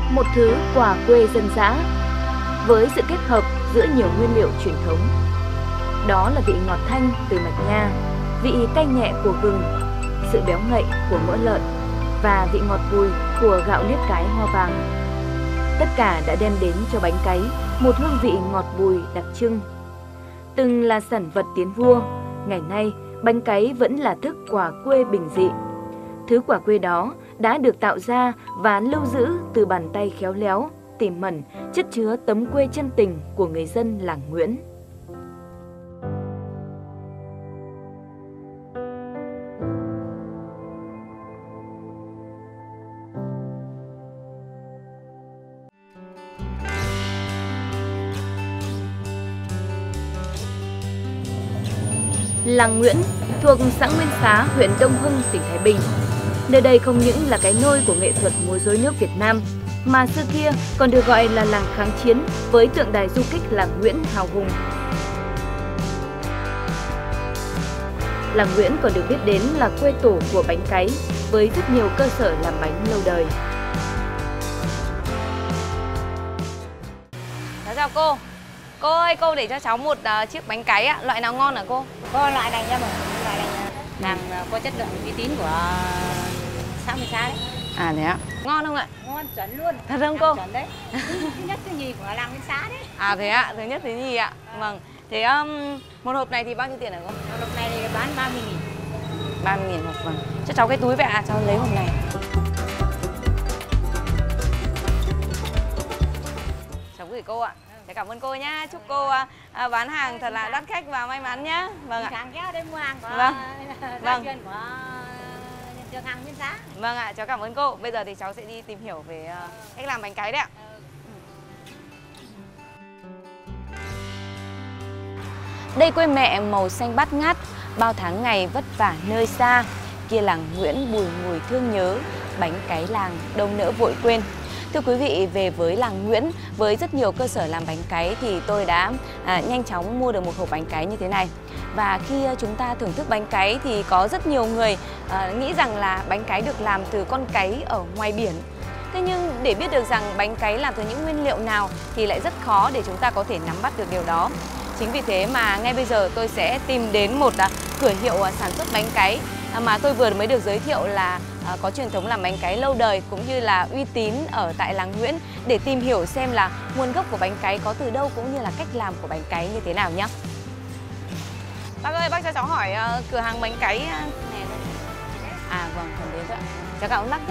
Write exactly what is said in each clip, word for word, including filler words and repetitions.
một thứ quà quê dân dã với sự kết hợp giữa nhiều nguyên liệu truyền thống. Đó là vị ngọt thanh từ mạch nha, vị cay nhẹ của gừng, sự béo ngậy của mỡ lợn và vị ngọt bùi của gạo nếp cái hoa vàng. Tất cả đã đem đến cho bánh cáy một hương vị ngọt bùi đặc trưng. Từng là sản vật tiến vua, ngày nay bánh cáy vẫn là thức quà quê bình dị. Thứ quà quê đó đã được tạo ra và lưu giữ từ bàn tay khéo léo, tỉ mẩn, chất chứa tấm quê chân tình của người dân làng Nguyễn. Làng Nguyễn thuộc xã Nguyên Xá, huyện Đông Hưng, tỉnh Thái Bình. Nơi đây không những là cái nôi của nghệ thuật múa rối nước Việt Nam, mà xưa kia còn được gọi là làng kháng chiến với tượng đài du kích làng Nguyễn hào hùng. Làng Nguyễn còn được biết đến là quê tổ của bánh cáy với rất nhiều cơ sở làm bánh lâu đời. Chào cô. Cô ơi, cô để cho cháu một uh, chiếc bánh cáy ạ. Loại nào ngon hả cô? Có loại này nha, loại này làm có chất lượng uy tín của xã Nguyên Xá đấy. À thế ạ. Ngon không ạ? Ngon chuẩn luôn. Thật không cô? Chuẩn đấy. Thứ nhất thứ nhì của làng Nguyên Xá đấy. À thế ạ, thứ nhất thứ nhì ạ. À. Vâng. Thế um, một hộp này thì bao nhiêu tiền hả cô? Một hộp này thì bán ba mươi nghìn. ba mươi nghìn hộp, vâng. Cho cháu cái túi vậy ạ, cháu lấy hộp này. Cháu gửi cô ạ. Để cảm ơn cô nhá. Chúc cô à, bán hàng thật là đắt khách và may mắn nhá. Vâng ạ. Hàng kéo đây mua hàng của vâng. vâng. của trường hàng Nguyên Xá. Vâng ạ, cháu cảm ơn cô. Bây giờ thì cháu sẽ đi tìm hiểu về uh, cách làm bánh cáy đấy ạ. Đây quê mẹ màu xanh bát ngát, bao tháng ngày vất vả nơi xa. Kia làng Nguyễn bùi ngùi thương nhớ, bánh cáy làng đâu nỡ vội quên. Thưa quý vị, về với làng Nguyễn với rất nhiều cơ sở làm bánh cáy thì tôi đã à, nhanh chóng mua được một hộp bánh cáy như thế này. Và khi chúng ta thưởng thức bánh cáy thì có rất nhiều người à, nghĩ rằng là bánh cáy được làm từ con cáy ở ngoài biển. Thế nhưng để biết được rằng bánh cáy làm từ những nguyên liệu nào thì lại rất khó để chúng ta có thể nắm bắt được điều đó. Chính vì thế mà ngay bây giờ tôi sẽ tìm đến một à, cửa hiệu à, sản xuất bánh cáy à, mà tôi vừa mới được giới thiệu là à, có truyền thống làm bánh cáy lâu đời cũng như là uy tín ở tại làng Nguyễn, để tìm hiểu xem là nguồn gốc của bánh cáy có từ đâu cũng như là cách làm của bánh cáy như thế nào nhé. Bác ơi, bác cho cháu hỏi uh, cửa hàng bánh cáy uh, này. À vâng, còn đến rồi ạ. Cháu cảm ơn bác nhé.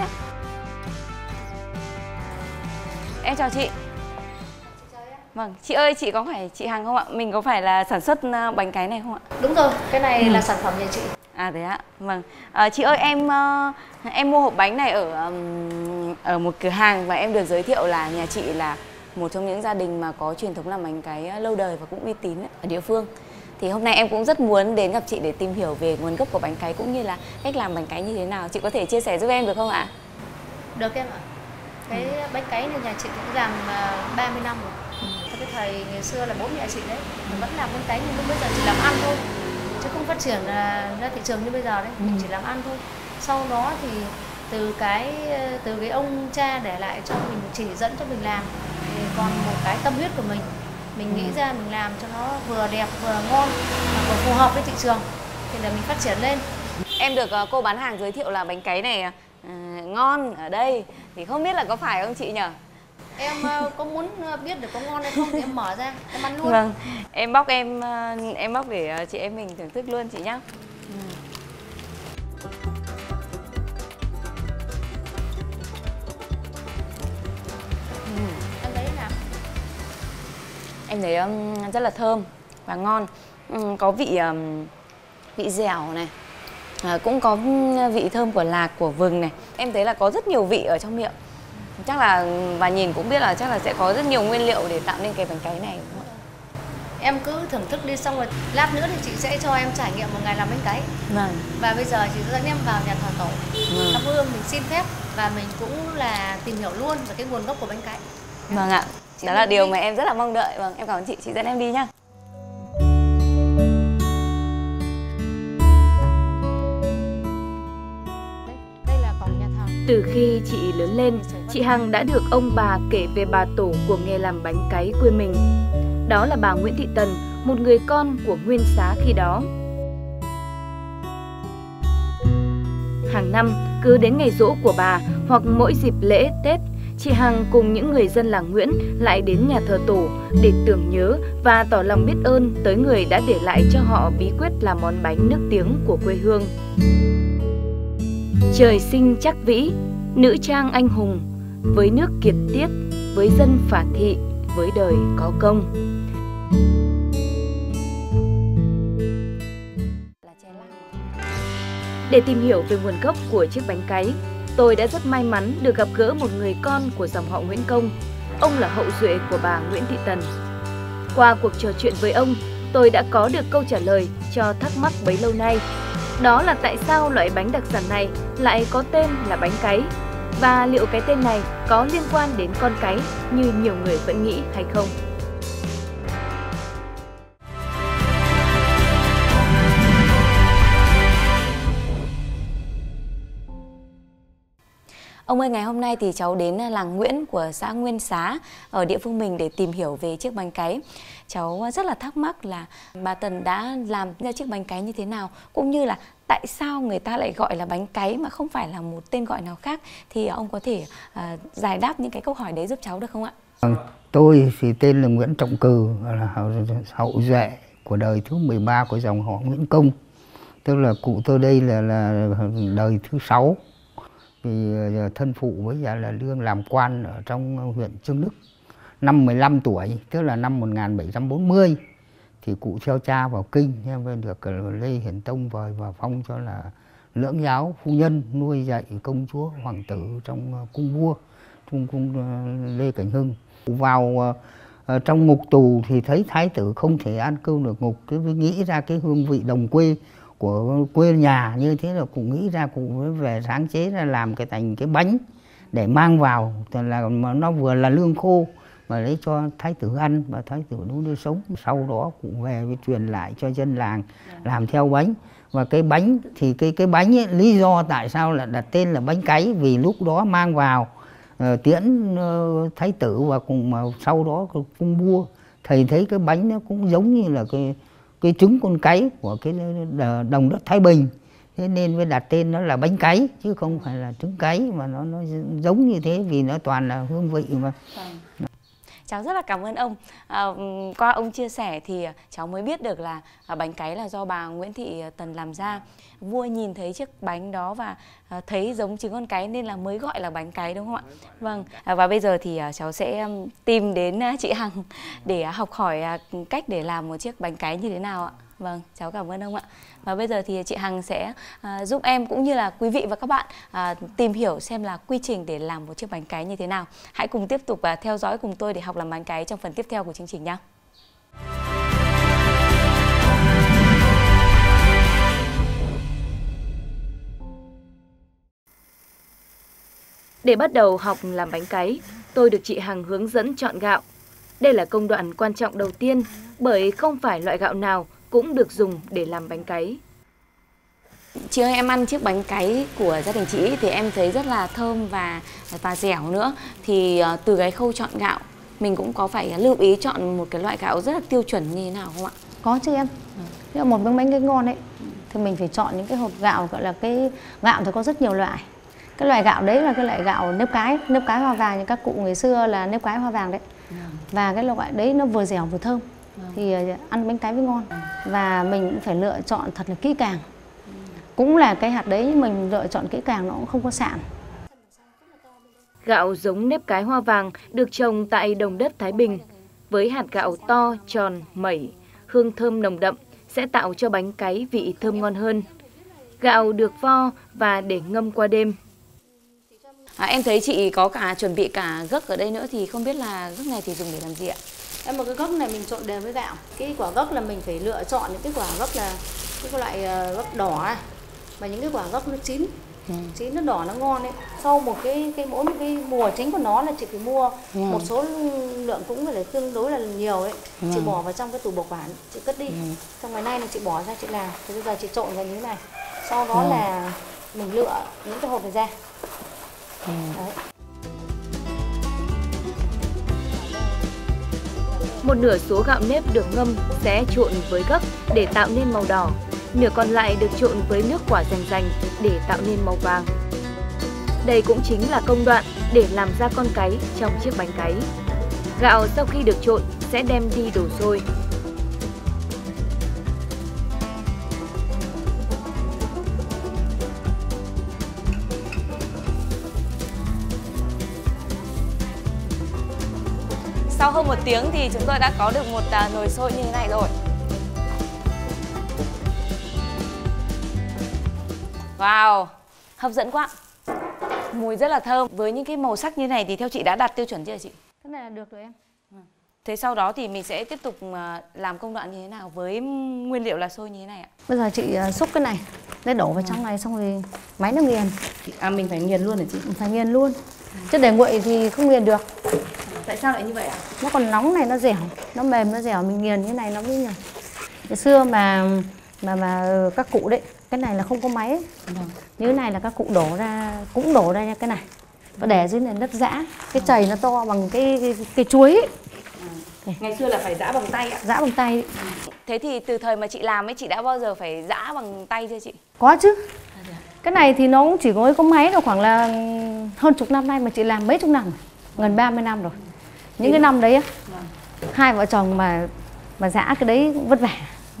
Em chào chị. Vâng, chị ơi, chị có phải chị Hằng không ạ? Mình có phải là sản xuất uh, bánh cáy này không ạ? Đúng rồi, cái này ừ. là sản phẩm nhà chị. À thế ạ, vâng. À, chị ơi, em uh, em mua hộp bánh này ở um, ở một cửa hàng và em được giới thiệu là nhà chị là một trong những gia đình mà có truyền thống làm bánh cáy lâu đời và cũng uy tín ở địa phương. Thì hôm nay em cũng rất muốn đến gặp chị để tìm hiểu về nguồn gốc của bánh cáy cũng như là cách làm bánh cáy như thế nào. Chị có thể chia sẻ giúp em được không ạ? Được em ạ. Cái ừ. bánh cáy này nhà chị cũng làm uh, ba mươi năm rồi. Ừ. Cái thời ngày xưa là bố mẹ chị đấy, mình vẫn làm bánh cáy nhưng bây giờ chỉ làm ăn thôi, chứ không phát triển uh, ra thị trường như bây giờ đấy. Ừ. Mình chỉ làm ăn thôi. Sau đó thì từ cái từ cái ông cha để lại cho mình, chỉ dẫn cho mình làm, thì còn một cái tâm huyết của mình. Mình nghĩ ra mình làm cho nó vừa đẹp vừa ngon và vừa phù hợp với thị trường thì là mình phát triển lên. Em được uh, cô bán hàng giới thiệu là bánh cáy này uh, ngon ở đây, thì không biết là có phải không chị nhỉ? Em uh, có muốn biết được có ngon hay không thì em mở ra em ăn luôn. Vâng, em bóc em uh, em bóc để uh, chị em mình thưởng thức luôn chị nhá. Ừ. Em thấy um, rất là thơm và ngon, um, có vị um, vị dẻo này, à, cũng có vị thơm của lạc, của vừng này. Em thấy là có rất nhiều vị ở trong miệng. Chắc là, và nhìn cũng biết là chắc là sẽ có rất nhiều nguyên liệu để tạo nên cái bánh cáy này đúng không ạ? Em cứ thưởng thức đi, xong rồi lát nữa thì chị sẽ cho em trải nghiệm một ngày làm bánh cáy. Vâng. Và bây giờ chị dẫn em vào nhà thờ tổ vâng. thắp hương, mình xin phép và mình cũng là tìm hiểu luôn về cái nguồn gốc của bánh cáy. Vâng ạ. Đó là điều mà em rất là mong đợi. Vâng, em cảm ơn chị, chị dẫn em đi nhá. Đây, đây là cổng nhà thờ. Từ khi chị lớn lên, chị Hằng đã được ông bà kể về bà tổ của nghề làm bánh cáy quê mình. Đó là bà Nguyễn Thị Tần, một người con của Nguyên Xá khi đó. Hàng năm, cứ đến ngày giỗ của bà hoặc mỗi dịp lễ, Tết, chị Hằng cùng những người dân làng Nguyễn lại đến nhà thờ tổ để tưởng nhớ và tỏ lòng biết ơn tới người đã để lại cho họ bí quyết làm món bánh nước tiếng của quê hương. Trời sinh chắc vĩ, nữ trang anh hùng, với nước kiệt tiết, với dân phả thị, với đời có công. Để tìm hiểu về nguồn gốc của chiếc bánh cáy, tôi đã rất may mắn được gặp gỡ một người con của dòng họ Nguyễn Công. Ông là hậu duệ của bà Nguyễn Thị Tần. Qua cuộc trò chuyện với ông, tôi đã có được câu trả lời cho thắc mắc bấy lâu nay. Đó là tại sao loại bánh đặc sản này lại có tên là bánh cáy? Và liệu cái tên này có liên quan đến con cái như nhiều người vẫn nghĩ hay không? Ông ơi, ngày hôm nay thì cháu đến làng Nguyễn của xã Nguyên Xá ở địa phương mình để tìm hiểu về chiếc bánh cáy. Cháu rất là thắc mắc là bà Tần đã làm ra chiếc bánh cáy như thế nào, cũng như là tại sao người ta lại gọi là bánh cáy mà không phải là một tên gọi nào khác. Thì ông có thể uh, giải đáp những cái câu hỏi đấy giúp cháu được không ạ? Tôi thì tên là Nguyễn Trọng Cừ, là hậu duệ của đời thứ mười ba của dòng họ Nguyễn Công. Tức là cụ tôi đây là, là đời thứ sáu. Vì thân phụ với giờ là lương làm quan ở trong huyện Trương Đức. Năm mười lăm tuổi, tức là năm một nghìn bảy trăm bốn mươi, thì cụ theo cha vào kinh, được Lê Hiển Tông vời và phong cho là lưỡng giáo phu nhân, nuôi dạy công chúa hoàng tử trong cung vua, trong cung Lê Cảnh Hưng. Vào uh, trong ngục tù thì thấy thái tử không thể an cư được ngục, cứ nghĩ ra cái hương vị đồng quê của quê nhà, như thế là cụ nghĩ ra, cụ mới về sáng chế ra làm cái thành cái bánh để mang vào, là nó vừa là lương khô mà lấy cho thái tử ăn và thái tử nuôi nuôi sống. Sau đó cụ về với truyền lại cho dân làng làm theo bánh. Và cái bánh thì cái cái bánh ấy, lý do tại sao là đặt tên là bánh cáy, vì lúc đó mang vào uh, tiễn uh, thái tử và cùng mà sau đó cung vua, thầy thấy cái bánh nó cũng giống như là cái cái trứng con cáy của cái đồng đất Thái Bình, thế nên mới đặt tên nó là bánh cáy chứ không phải là trứng cáy, mà nó nó giống như thế vì nó toàn là hương vị mà. Cháu rất là cảm ơn ông. À, qua ông chia sẻ thì cháu mới biết được là bánh cáy là do bà Nguyễn Thị Tần làm ra. Vua nhìn thấy chiếc bánh đó và thấy giống trứng con cáy nên là mới gọi là bánh cáy, đúng không ạ? Vâng. À, và bây giờ thì cháu sẽ tìm đến chị Hằng để học hỏi cách để làm một chiếc bánh cáy như thế nào ạ. Vâng, cháu cảm ơn ông ạ. Và bây giờ thì chị Hằng sẽ uh, giúp em cũng như là quý vị và các bạn uh, tìm hiểu xem là quy trình để làm một chiếc bánh cáy như thế nào. Hãy cùng tiếp tục uh, theo dõi cùng tôi để học làm bánh cáy trong phần tiếp theo của chương trình nhé. Để bắt đầu học làm bánh cáy, tôi được chị Hằng hướng dẫn chọn gạo. Đây là công đoạn quan trọng đầu tiên, bởi không phải loại gạo nào cũng được dùng để làm bánh cáy. Chị ơi, em ăn chiếc bánh cáy của gia đình chị thì em thấy rất là thơm và và dẻo nữa. Thì uh, từ cái khâu chọn gạo, mình cũng có phải lưu ý chọn một cái loại gạo rất là tiêu chuẩn như thế nào không ạ? Có chứ em. Nếu một bánh bánh cáy ngon ấy thì mình phải chọn những cái hộp gạo, gọi là cái gạo thì có rất nhiều loại. Cái loại gạo đấy là cái loại gạo nếp cái, nếp cái hoa vàng, như các cụ ngày xưa là nếp cái hoa vàng đấy. Và cái loại đấy nó vừa dẻo vừa thơm, thì ăn bánh cáy mới ngon. Và mình cũng phải lựa chọn thật là kỹ càng. Cũng là cái hạt đấy mình lựa chọn kỹ càng, nó cũng không có sạn. Gạo giống nếp cái hoa vàng được trồng tại đồng đất Thái Bình. Với hạt gạo to, tròn, mẩy, hương thơm nồng đậm sẽ tạo cho bánh cáy vị thơm ngon hơn. Gạo được vo và để ngâm qua đêm. À, em thấy chị có cả chuẩn bị cả gấc ở đây nữa, thì không biết là gấc này thì dùng để làm gì ạ? Em một cái gấc này mình trộn đều với gạo. Cái quả gấc là mình phải lựa chọn những cái quả gấc là cái loại gấc đỏ này, mà những cái quả gấc nó chín, ừ. chín nó đỏ nó ngon ấy. Sau một cái cái mỗi một cái mùa chính của nó là chị phải mua ừ. một số lượng cũng phải tương đối là nhiều ấy. Ừ. Chị bỏ vào trong cái tủ bảo quản, chị cất đi. Ừ. Xong ngày nay là chị bỏ ra chị làm. Thì bây giờ chị trộn vào như thế này. Sau đó ừ. là mình lựa những cái hộp này ra. Ừ. Một nửa số gạo nếp được ngâm sẽ trộn với gấc để tạo nên màu đỏ, nửa còn lại được trộn với nước quả rành rành để tạo nên màu vàng. Đây cũng chính là công đoạn để làm ra con cáy trong chiếc bánh cáy. Gạo sau khi được trộn sẽ đem đi đổ sôi. Sau hơn một tiếng thì chúng tôi đã có được một à, nồi sôi như thế này rồi. Wow, hấp dẫn quá. Mùi rất là thơm. Với những cái màu sắc như này thì theo chị đã đạt tiêu chuẩn chưa chị? Cái này là được rồi em. Thế sau đó thì mình sẽ tiếp tục làm công đoạn như thế nào với nguyên liệu là xôi như thế này ạ? Bây giờ chị xúc cái này, để đổ vào trong này xong rồi máy nó nghiền. À, mình phải nghiền luôn hả chị? Mình phải nghiền luôn. Chứ để nguội thì không nghiền được. Tại sao lại như vậy ạ? Nó còn nóng này, nó dẻo, nó mềm, nó dẻo, mình nghiền như này nó mới nhờ. Ngày xưa mà mà mà các cụ đấy, cái này là không có máy ấy. Vâng. Như thế này là các cụ đổ ra, cũng đổ ra cái này. Và để dưới này đất giã, cái chày nó to bằng cái cái, cái chuối ấy. À, ngày xưa là phải giã bằng tay ạ? Giã bằng tay. Thế thì từ thời mà chị làm ấy, chị đã bao giờ phải giã bằng tay chưa chị? Có chứ. Cái này thì nó cũng chỉ có có máy được khoảng là hơn chục năm nay mà chị làm mấy chục năm, gần ba mươi năm rồi. Những cái năm đấy á, hai vợ chồng mà mà giã cái đấy cũng vất vả.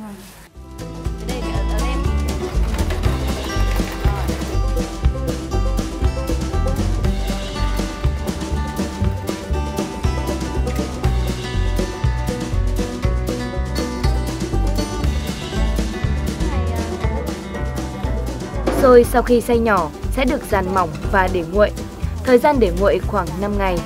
Xôi sau khi xay nhỏ sẽ được dàn mỏng và để nguội. Thời gian để nguội khoảng năm ngày.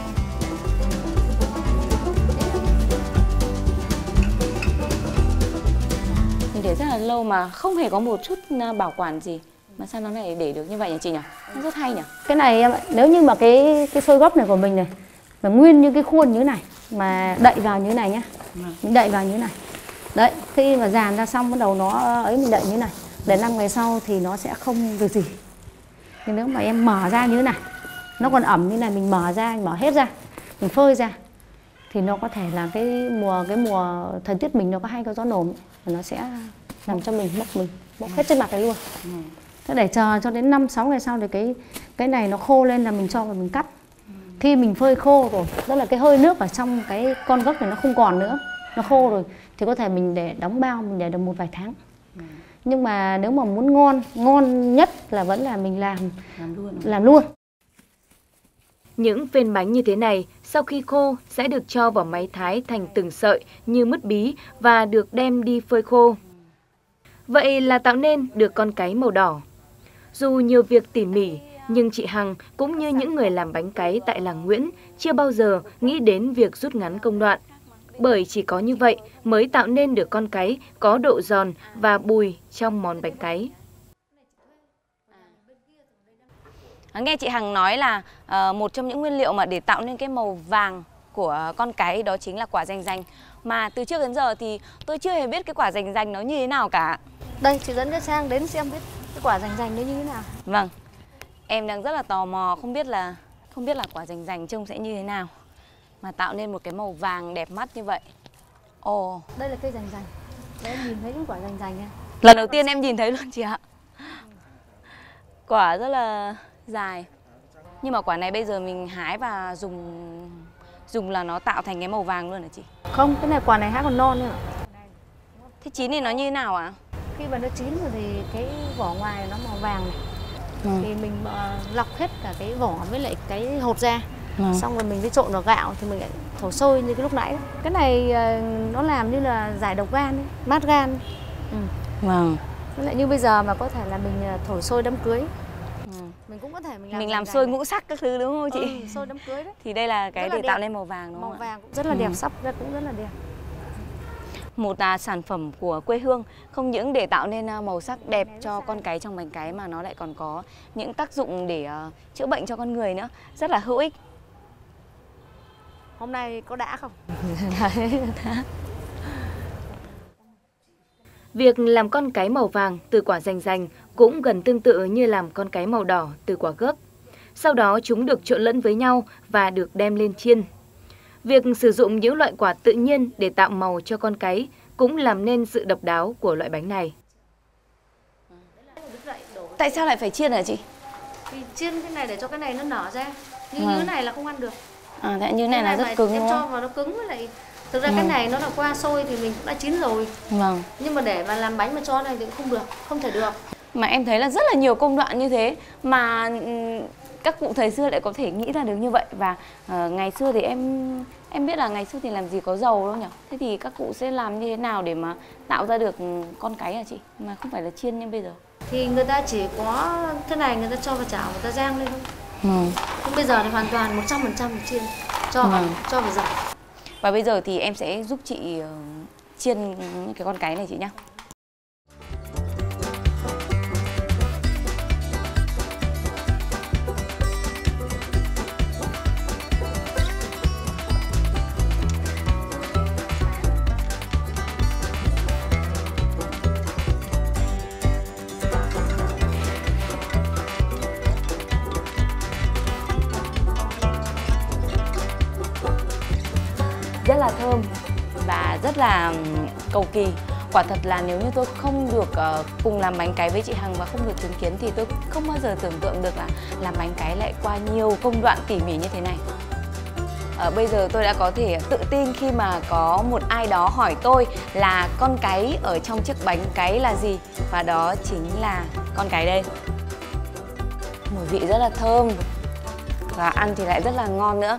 Mình để rất là lâu mà không hề có một chút bảo quản gì. Mà sao nó lại để được như vậy nhỉ chị nhỉ? Nó rất hay nhỉ? Cái này em ạ, nếu như mà cái cái xôi gốc này của mình này mà nguyên như cái khuôn như thế này mà đậy vào như thế này nhá. Mình đậy vào như thế này. Đấy, khi mà dàn ra xong bắt đầu nó ấy mình đậy như thế này. Để năm ngày sau thì nó sẽ không việc gì. Nhưng nếu mà em mở ra như thế này, nó còn ẩm như này, mình mở ra, mình mở hết ra, mình phơi ra thì nó có thể là cái mùa cái mùa thời tiết mình nó có hay có gió nồm và nó sẽ làm cho mình mốc mình bốc hết trên mặt này luôn. Thế để chờ cho đến năm sáu ngày sau thì cái cái này nó khô lên là mình cho vào mình cắt. Khi mình phơi khô rồi, tức là cái hơi nước ở trong cái con gốc này nó không còn nữa, nó khô rồi thì có thể mình để đóng bao, mình để được một vài tháng. Nhưng mà nếu mà muốn ngon, ngon nhất là vẫn là mình làm làm luôn. Làm luôn. Những phên bánh như thế này sau khi khô sẽ được cho vào máy thái thành từng sợi như mứt bí và được đem đi phơi khô. Vậy là tạo nên được con cáy màu đỏ. Dù nhiều việc tỉ mỉ, nhưng chị Hằng cũng như những người làm bánh cáy tại làng Nguyễn chưa bao giờ nghĩ đến việc rút ngắn công đoạn. Bởi chỉ có như vậy mới tạo nên được con cáy có độ giòn và bùi trong món bánh cáy. Nghe chị Hằng nói là uh, một trong những nguyên liệu mà để tạo nên cái màu vàng của con cáy đó chính là quả rành rành. Mà từ trước đến giờ thì tôi chưa hề biết cái quả rành rành nó như thế nào cả. Đây, chị dẫn cho Sang đến xem biết cái quả rành rành nó như thế nào. Vâng, em đang rất là tò mò, không biết là không biết là quả rành rành trông sẽ như thế nào mà tạo nên một cái màu vàng đẹp mắt như vậy. Ồ, oh. Đây là cây rành rành. Đấy, em nhìn thấy những quả rành rành nha. Lần đầu tiên em nhìn thấy luôn chị ạ. Quả rất là dài. Nhưng mà quả này bây giờ mình hái và dùng dùng là nó tạo thành cái màu vàng luôn hả chị? Không, cái này quả này hái còn non nữa. Thế chín thì nó như thế nào ạ? À? Khi mà nó chín rồi thì cái vỏ ngoài nó màu vàng này. Ừ. Thì mình uh, lọc hết cả cái vỏ với lại cái hột ra. Ừ. Xong rồi mình mới trộn vào gạo thì mình lại thổ sôi như cái lúc nãy. Cái này uh, nó làm như là giải độc gan ấy, mát gan. Ừ. Vâng. Với lại như bây giờ mà có thể là mình thổi sôi đám cưới. Ừ. Mình cũng có thể mình làm mình làm sôi ngũ sắc các thứ đúng không chị? Ừ, sôi đám cưới đấy. Thì đây là cái để tạo nên màu vàng đúng màu không ạ? Màu vàng cũng rất là đẹp, ừ. Sắp ra cũng rất là đẹp. Một à, sản phẩm của quê hương không những để tạo nên màu sắc đẹp cho con cáy trong bánh cáy mà nó lại còn có những tác dụng để uh, chữa bệnh cho con người nữa, rất là hữu ích. Hôm nay có đã không? Việc làm con cáy màu vàng từ quả rành rành cũng gần tương tự như làm con cáy màu đỏ từ quả gấc. Sau đó chúng được trộn lẫn với nhau và được đem lên chiên. Việc sử dụng những loại quả tự nhiên để tạo màu cho con cáy cũng làm nên sự độc đáo của loại bánh này. Tại sao lại phải chiên hả chị? Thì chiên cái này để cho cái này nó nở ra. Như Vâng. như này là không ăn được. À, thế như này là rất mà cứng em đúng cho không? vào nó cứng, với lại thực ra Ừ. cái này nó là qua sôi thì mình cũng đã chín rồi. Vâng. Nhưng mà để mà làm bánh mà cho này thì cũng không được, không thể được. Mà em thấy là rất là nhiều công đoạn như thế mà ừm, các cụ thời xưa lại có thể nghĩ ra được như vậy. Và uh, ngày xưa thì em em biết là ngày xưa thì làm gì có dầu đâu nhỉ? Thế thì các cụ sẽ làm như thế nào để mà tạo ra được con cáy hả chị? Mà không phải là chiên như bây giờ. Thì người ta chỉ có thế này, người ta cho vào chảo, người ta rang lên thôi. Ừ. Nhưng bây giờ thì hoàn toàn một trăm phần trăm chiên, cho Ừ. vào, cho vào dầu. Và bây giờ thì em sẽ giúp chị uh, chiên cái con cáy này chị nhá. Rất là thơm và rất là cầu kỳ. Quả thật là nếu như tôi không được uh, cùng làm bánh cáy với chị Hằng và không được chứng kiến thì tôi không bao giờ tưởng tượng được là làm bánh cáy lại qua nhiều công đoạn tỉ mỉ như thế này. Uh, bây giờ tôi đã có thể tự tin khi mà có một ai đó hỏi tôi là con cáy ở trong chiếc bánh cáy là gì, và đó chính là con cáy đây. Mùi vị rất là thơm và ăn thì lại rất là ngon nữa.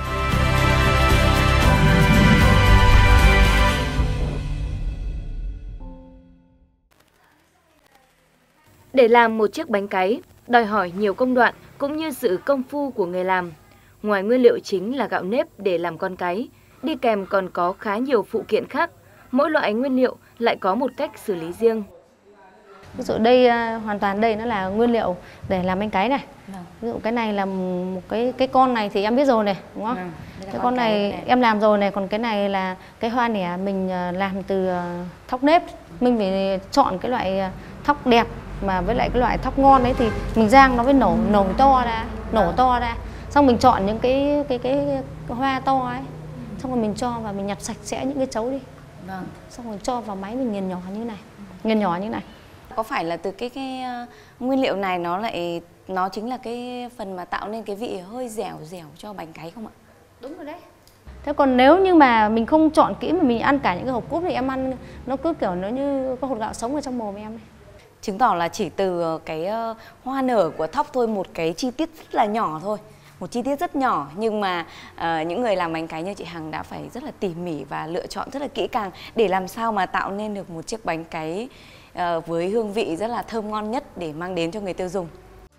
Để làm một chiếc bánh cáy, đòi hỏi nhiều công đoạn cũng như sự công phu của người làm. Ngoài nguyên liệu chính là gạo nếp để làm con cáy, đi kèm còn có khá nhiều phụ kiện khác. Mỗi loại nguyên liệu lại có một cách xử lý riêng. Ví dụ đây uh, hoàn toàn đây nó là nguyên liệu để làm bánh cáy này. Vâng. Ví dụ cái này là một cái cái con này thì em biết rồi này, đúng không? Vâng, Cái con này, này em làm rồi này, còn cái này là cái hoa nẻ mình uh, làm từ uh, thóc nếp. Mình phải chọn cái loại uh, thóc đẹp mà với lại cái loại thóc ngon đấy thì mình rang nó mới nổ nổ to ra, nổ to ra. Xong mình chọn những cái cái cái, cái hoa to ấy. Xong rồi mình cho và mình nhặt sạch sẽ những cái chấu đi. Vâng. Xong rồi cho vào máy mình nghiền nhỏ như này. Nghiền nhỏ như này. Có phải là từ cái cái uh, nguyên liệu này nó lại nó chính là cái phần mà tạo nên cái vị hơi dẻo dẻo cho bánh cáy không ạ? Đúng rồi đấy. Thế còn nếu như mà mình không chọn kỹ mà mình ăn cả những cái hộp cúp thì em ăn nó cứ kiểu nó như có hột gạo sống ở trong mồm em ấy. Chứng tỏ là chỉ từ cái uh, hoa nở của thóc thôi, một cái chi tiết rất là nhỏ thôi, một chi tiết rất nhỏ, nhưng mà uh, những người làm bánh cáy như chị Hằng đã phải rất là tỉ mỉ và lựa chọn rất là kỹ càng để làm sao mà tạo nên được một chiếc bánh cáy uh, với hương vị rất là thơm ngon nhất để mang đến cho người tiêu dùng.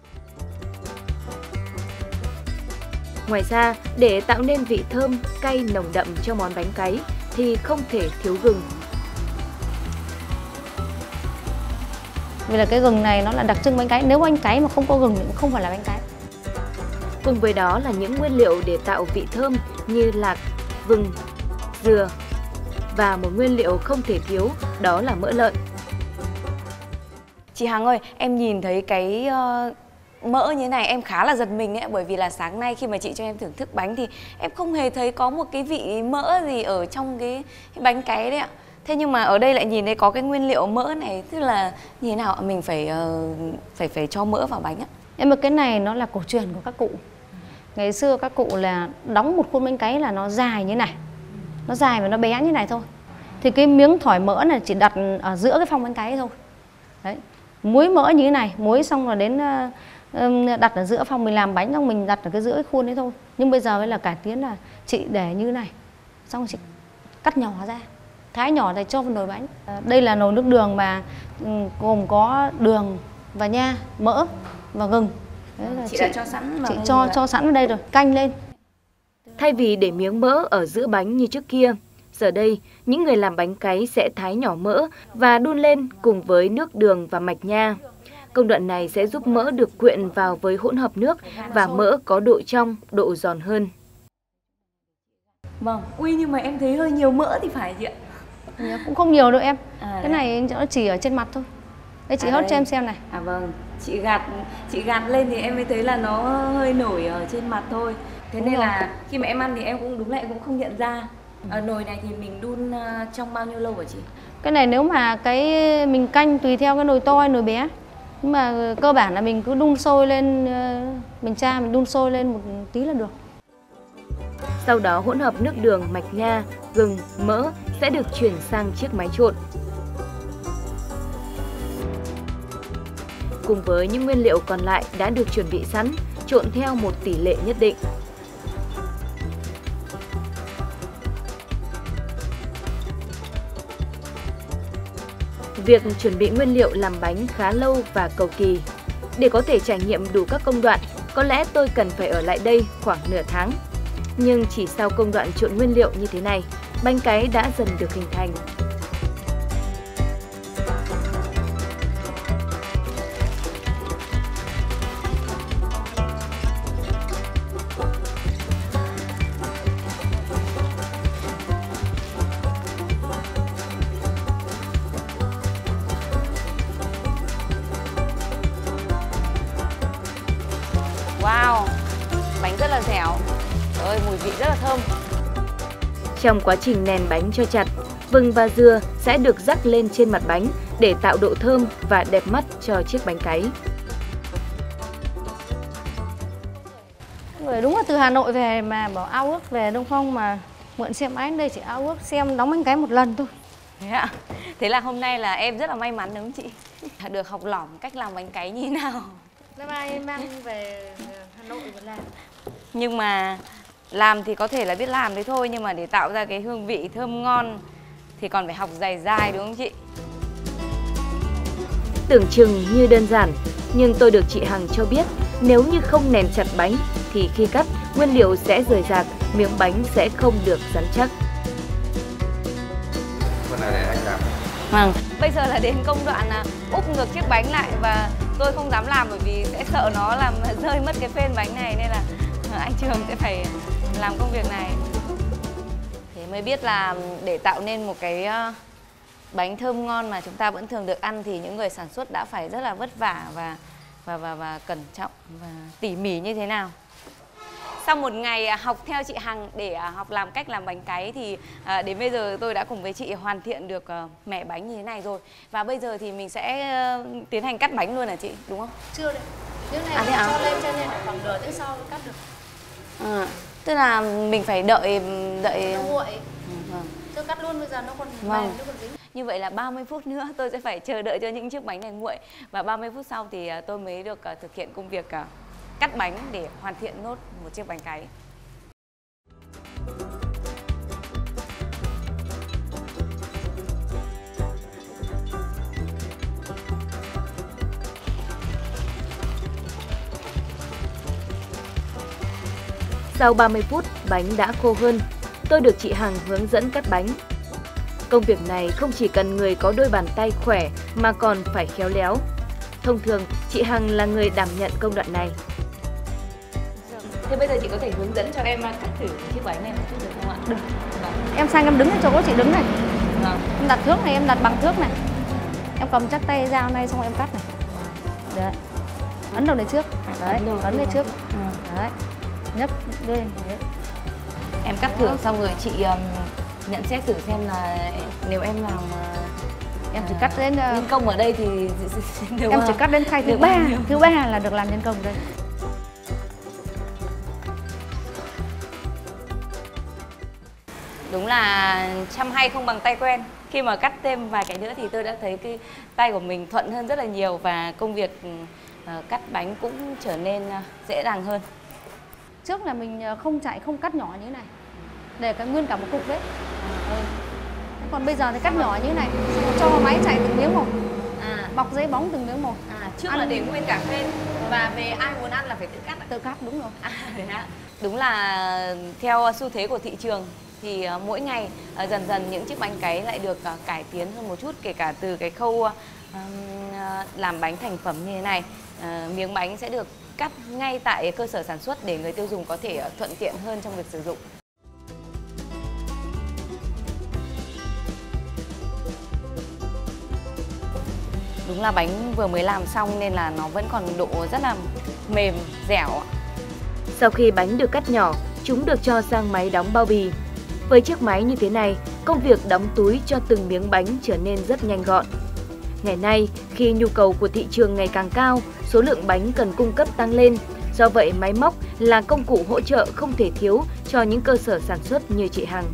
Ngoài ra, để tạo nên vị thơm, cay nồng đậm cho món bánh cáy thì không thể thiếu gừng. Vì là cái gừng này nó là đặc trưng bánh cáy, nếu bánh cáy mà không có gừng thì cũng không phải là bánh cáy. Cùng với đó là những nguyên liệu để tạo vị thơm như lạc, vừng, dừa và một nguyên liệu không thể thiếu đó là mỡ lợn. Chị Hằng ơi, em nhìn thấy cái uh, mỡ như thế này em khá là giật mình ấy, bởi vì là sáng nay khi mà chị cho em thưởng thức bánh thì em không hề thấy có một cái vị mỡ gì ở trong cái, cái bánh cáy đấy ạ. Thế nhưng mà ở đây lại nhìn thấy có cái nguyên liệu mỡ này, tức là như thế nào mình phải uh, phải phải cho mỡ vào bánh ạ? Em mà cái này nó là cổ truyền của các cụ. Ngày xưa các cụ là đóng một khuôn bánh cáy là nó dài như này, nó dài và nó bé như này thôi. Thì cái miếng thỏi mỡ này chỉ đặt ở giữa cái phong bánh cáy thôi. Đấy, muối mỡ như thế này, muối xong rồi đến uh, đặt ở giữa phong mình làm bánh, xong mình đặt ở cái giữa cái khuôn đấy thôi. Nhưng bây giờ mới là cải tiến là chị để như thế này, xong chị cắt nhỏ ra, thái nhỏ rồi cho vào nồi bánh. Đây là nồi nước đường mà gồm có đường và nha, mỡ và gừng. Đấy là chị, chị đã cho sẵn chị cho cho sẵn ở đây rồi, canh lên. Thay vì để miếng mỡ ở giữa bánh như trước kia, giờ đây những người làm bánh cáy sẽ thái nhỏ mỡ và đun lên cùng với nước đường và mạch nha. Công đoạn này sẽ giúp mỡ được quyện vào với hỗn hợp nước và mỡ có độ trong, độ giòn hơn. Vâng, ui nhưng mà em thấy hơi nhiều mỡ thì phải chị ạ? Cũng không nhiều đâu em. À, cái này nó chỉ ở trên mặt thôi. Đây chị à, hớt đây. cho em xem này. À vâng, chị gạt chị gạt lên thì em mới thấy là nó hơi nổi ở trên mặt thôi. Thế Đúng nên rồi. là khi mà em ăn thì em cũng đúng là em cũng không nhận ra. À, nồi này thì mình đun à, trong bao nhiêu lâu hả chị? Cái này nếu mà cái mình canh tùy theo cái nồi to hay nồi bé. Nhưng mà cơ bản là mình cứ đun sôi lên, ờ, mình tra mình đun sôi lên một tí là được. Sau đó hỗn hợp nước đường, mạch nha, gừng, mỡ sẽ được chuyển sang chiếc máy trộn. Cùng với những nguyên liệu còn lại đã được chuẩn bị sẵn, trộn theo một tỷ lệ nhất định. Việc chuẩn bị nguyên liệu làm bánh khá lâu và cầu kỳ. Để có thể trải nghiệm đủ các công đoạn, có lẽ tôi cần phải ở lại đây khoảng nửa tháng. Nhưng chỉ sau công đoạn trộn nguyên liệu như thế này, bánh cáy đã dần được hình thành. Wow, bánh rất là dẻo. Trời ơi, mùi vị rất là thơm. Trong quá trình nén bánh cho chặt, vừng và dừa sẽ được rắc lên trên mặt bánh để tạo độ thơm và đẹp mắt cho chiếc bánh cáy. Người đúng là từ Hà Nội về mà bảo ao ước về Đông Phong mà mượn xem bánh đây, chỉ ao ước xem đóng bánh cáy một lần thôi. Thế ạ? Thế là hôm nay là em rất là may mắn đúng không chị? Được học lỏm cách làm bánh cáy như nào. Năm nay mang về Hà Nội mà làm. Nhưng mà làm thì có thể là biết làm thế thôi, nhưng mà để tạo ra cái hương vị thơm ngon thì còn phải học dài dài đúng không chị? Tưởng chừng như đơn giản, nhưng tôi được chị Hằng cho biết nếu như không nén chặt bánh thì khi cắt, nguyên liệu sẽ rời rạc, miếng bánh sẽ không được rắn chắc. Vâng. Bây giờ là đến công đoạn là úp ngược chiếc bánh lại và tôi không dám làm bởi vì sẽ sợ nó làm rơi mất cái phên bánh này, nên là anh Trường sẽ phải làm công việc này. Thế mới biết là để tạo nên một cái bánh thơm ngon mà chúng ta vẫn thường được ăn thì những người sản xuất đã phải rất là vất vả và và và và cẩn trọng và tỉ mỉ như thế nào. Sau một ngày học theo chị Hằng để học làm cách làm bánh cáy thì à, đến bây giờ tôi đã cùng với chị hoàn thiện được uh, mẻ bánh như thế này rồi. Và bây giờ thì mình sẽ uh, tiến hành cắt bánh luôn hả chị, đúng không? Chưa đấy. Những này À, thế cho à? lên cho nên khoảng nửa tiếng sau cắt được. À, tức là mình phải đợi đợi Nó nguội. Ừ, vâng. Chứ cắt luôn bây giờ nó còn Vâng. mềm, nó còn dính. Như vậy là ba mươi phút nữa tôi sẽ phải chờ đợi cho những chiếc bánh này nguội. Và ba mươi phút sau thì uh, tôi mới được uh, thực hiện công việc uh, cắt bánh để hoàn thiện nốt một chiếc bánh cáy. Sau ba mươi phút, bánh đã khô hơn. Tôi được chị Hằng hướng dẫn cắt bánh. Công việc này không chỉ cần người có đôi bàn tay khỏe mà còn phải khéo léo. Thông thường, chị Hằng là người đảm nhận công đoạn này. Thế bây giờ chị có thể hướng dẫn cho em cắt thử chiếc bánh này một chút được không ạ? Được. Vâng. Em sang em đứng ở chỗ chị đứng này. Vâng. Em đặt thước này, em đặt bằng thước này. Em cầm chắc tay dao này xong em cắt này. Đấy. Ấn đầu này trước. Đấy, ấn đầu ấn này trước. Ừ. Đấy. Nhấc lên. Đấy. Em cắt thử xong rồi chị um, nhận xét thử xem là nếu em làm uh, Em chỉ cắt đến uh, nhân công ở đây thì được em không? chỉ cắt đến khay thứ Được ba, bao nhiêu? thứ ba là được làm nhân công đây. Đúng là chăm hay không bằng tay quen. Khi mà cắt thêm vài cái nữa thì tôi đã thấy cái tay của mình thuận hơn rất là nhiều và công việc uh, cắt bánh cũng trở nên uh, dễ dàng hơn. Trước là mình không chạy, không cắt nhỏ như thế này để cái nguyên cả một cục đấy. Ừ. Còn bây giờ thì cắt nhỏ như thế này, cho máy chạy từng miếng một, À, bọc giấy bóng từng miếng một. à trước Ăn là để nguyên cả phên và về ai muốn ăn là phải tự cắt ạ? Tự cắt, đúng rồi. À, thế ạ. Đúng là theo xu thế của thị trường thì uh, mỗi ngày uh, dần dần những chiếc bánh cáy lại được uh, cải tiến hơn một chút, kể cả từ cái khâu uh, uh, làm bánh thành phẩm như thế này. Uh, miếng bánh sẽ được cắt ngay tại cơ sở sản xuất để người tiêu dùng có thể uh, thuận tiện hơn trong việc sử dụng. Đúng là bánh vừa mới làm xong nên là nó vẫn còn độ rất là mềm, dẻo ạ. Sau khi bánh được cắt nhỏ, chúng được cho sang máy đóng bao bì. Với chiếc máy như thế này, công việc đóng túi cho từng miếng bánh trở nên rất nhanh gọn. Ngày nay, khi nhu cầu của thị trường ngày càng cao, số lượng bánh cần cung cấp tăng lên. Do vậy, máy móc là công cụ hỗ trợ không thể thiếu cho những cơ sở sản xuất như chị Hằng.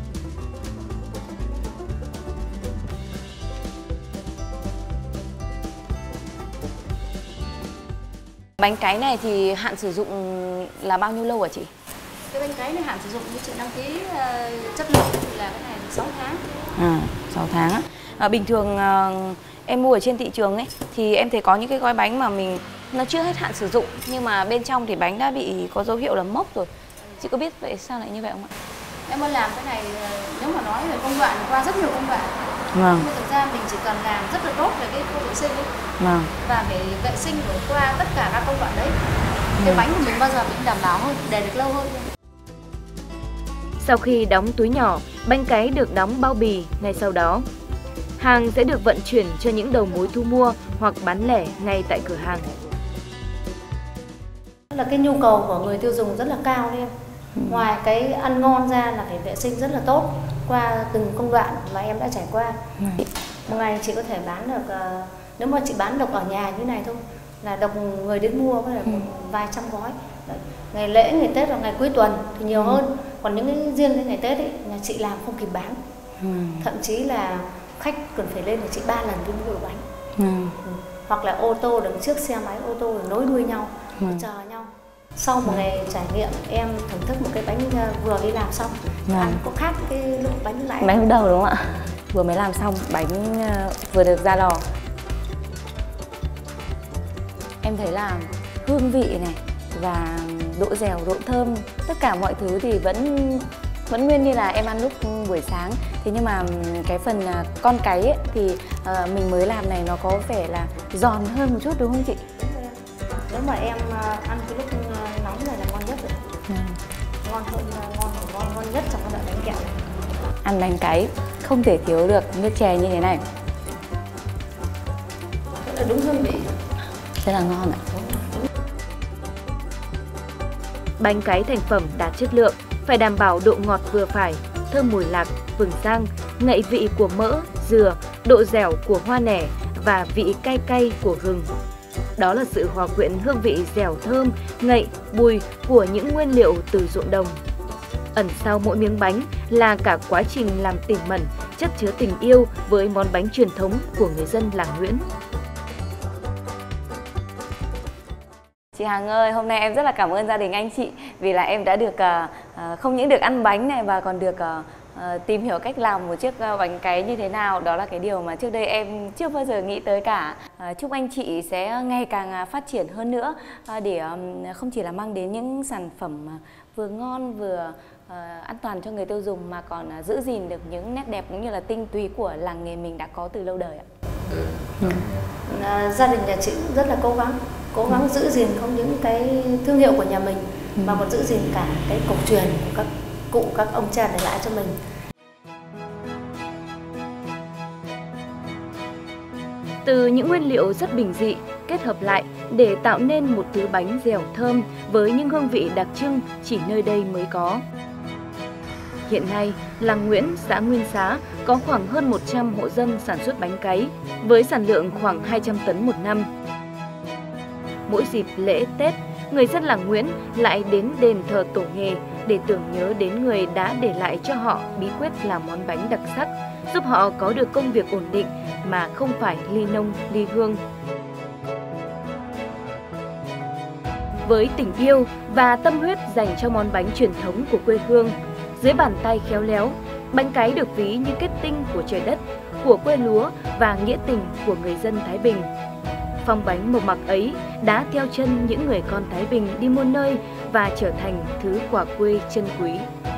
Bánh cái này thì hạn sử dụng là bao nhiêu lâu hả chị? Cái bánh cái này hạn sử dụng như chị đăng ký uh, chất lượng thì là cái này sáu tháng. À, sáu tháng á. À, bình thường uh, em mua ở trên thị trường ấy thì em thấy có những cái gói bánh mà mình nó chưa hết hạn sử dụng nhưng mà bên trong thì bánh đã bị có dấu hiệu là mốc rồi. Chị có biết vậy sao lại như vậy không ạ? Em muốn làm cái này nếu mà nói về công đoạn qua rất nhiều công đoạn. Vâng. Nhưng thực ra mình chỉ cần làm rất là tốt về cái khâu vệ sinh ấy. Vâng. Và phải vệ sinh rồi qua tất cả các công đoạn đấy. Cái ừ. bánh của mình bao giờ cũng đảm bảo hơn, để được lâu hơn. Sau khi đóng túi nhỏ, bánh cái được đóng bao bì ngay sau đó. Hàng sẽ được vận chuyển cho những đầu mối thu mua hoặc bán lẻ ngay tại cửa hàng. Là cái nhu cầu của người tiêu dùng rất là cao nên ừ. ngoài cái ăn ngon ra là phải vệ sinh rất là tốt qua từng công đoạn mà em đã trải qua. Ừ. Một ngày chị có thể bán được, nếu mà chị bán được ở nhà như này thôi là được người đến mua có thể ừ. vài trăm gói. Đấy. Ngày lễ, ngày Tết và ngày cuối tuần thì nhiều ừ. hơn. Còn những cái riêng cái ngày Tết ấy, nhà chị làm không kịp bán. Ừ. Thậm chí là khách cần phải lên là chị ba lần đi mua bánh. Ừ. Ừ. Hoặc là ô tô đứng trước xe máy ô tô nối đuôi nhau, ừ. chờ nhau. Sau một ừ. ngày trải nghiệm em thưởng thức một cái bánh vừa đi làm xong, ừ. ăn có khác cái lúc bánh nãy. Bánh lúc đầu đúng không ạ? Vừa mới làm xong, bánh vừa được ra lò. Em thấy là hương vị này và độ dẻo, độ thơm, tất cả mọi thứ thì vẫn vẫn nguyên như là em ăn lúc buổi sáng. Thế nhưng mà cái phần con cái ấy, thì uh, mình mới làm này nó có vẻ là giòn hơn một chút đúng không chị? Nếu mà em ăn cái lúc nóng này là ngon nhất rồi. Ừ. Ngon hơn, ngon ngon ngon nhất trong cái loại bánh kẹo này. Ăn bánh cái không thể thiếu được nước chè như thế này. Rất là đúng hương vị. Rất là ngon ạ. Bánh cái thành phẩm đạt chất lượng phải đảm bảo độ ngọt vừa phải, thơm mùi lạc, vừng rang, ngậy vị của mỡ, dừa, độ dẻo của hoa nẻ và vị cay cay của gừng. Đó là sự hòa quyện hương vị dẻo thơm, ngậy, bùi của những nguyên liệu từ ruộng đồng. Ẩn sau mỗi miếng bánh là cả quá trình làm tỉ mẩn, chất chứa tình yêu với món bánh truyền thống của người dân làng Nguyễn. Chị Hằng ơi, hôm nay em rất là cảm ơn gia đình anh chị vì là em đã được uh, không những được ăn bánh này mà còn được uh, uh, tìm hiểu cách làm một chiếc uh, bánh cái như thế nào. Đó là cái điều mà trước đây em chưa bao giờ nghĩ tới cả. Uh, chúc anh chị sẽ ngày càng uh, phát triển hơn nữa uh, để um, không chỉ là mang đến những sản phẩm uh, vừa ngon vừa uh, an toàn cho người tiêu dùng mà còn uh, giữ gìn được những nét đẹp cũng như là tinh túy của làng nghề mình đã có từ lâu đời ạ. Ừ. Ừ. À, gia đình nhà chị cũng rất là cố gắng cố gắng giữ gìn không những cái thương hiệu của nhà mình ừ. mà còn giữ gìn cả cái cổ truyền của các cụ, các ông cha để lại cho mình. Từ những nguyên liệu rất bình dị kết hợp lại để tạo nên một thứ bánh dẻo thơm với những hương vị đặc trưng chỉ nơi đây mới có. Hiện nay, làng Nguyễn, xã Nguyên Xá có khoảng hơn một trăm hộ dân sản xuất bánh cáy với sản lượng khoảng hai trăm tấn một năm. Mỗi dịp lễ Tết, người dân làng Nguyễn lại đến đền thờ tổ nghề để tưởng nhớ đến người đã để lại cho họ bí quyết làm món bánh đặc sắc, giúp họ có được công việc ổn định mà không phải ly nông ly hương. Với tình yêu và tâm huyết dành cho món bánh truyền thống của quê hương, dưới bàn tay khéo léo, bánh cái được ví như kết tinh của trời đất, của quê lúa và nghĩa tình của người dân Thái Bình. Phong bánh mộc mạc ấy đã theo chân những người con Thái Bình đi muôn nơi và trở thành thứ quà quê chân quý.